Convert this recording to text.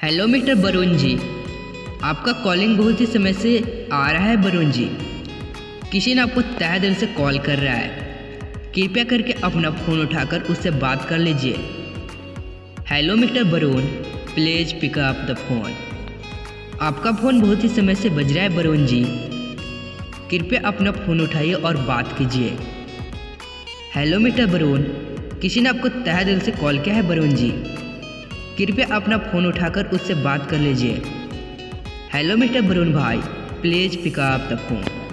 Hello mister Varun ji, आपका calling बहुत ही समय से आ रहा है वरुण जी। किसी ने आपको तहे दिल से कॉल कर रहा है, कृपया करके अपना फ़ोन उठाकर उससे बात कर लीजिए। Hello mister Varun, please pick up the phone. आपका फ़ोन बहुत ही समय से बज रहा है वरुण जी, कृपया अपना फ़ोन उठाइए और बात कीजिए। हेलो मिस्टर वरुण, किसी ने आपको तहे दिल से कॉल किया है वरुण जी, कृपया अपना फ़ोन उठाकर उससे बात कर लीजिए। हेलो मिस्टर वरुण भाई, please pick up the phone.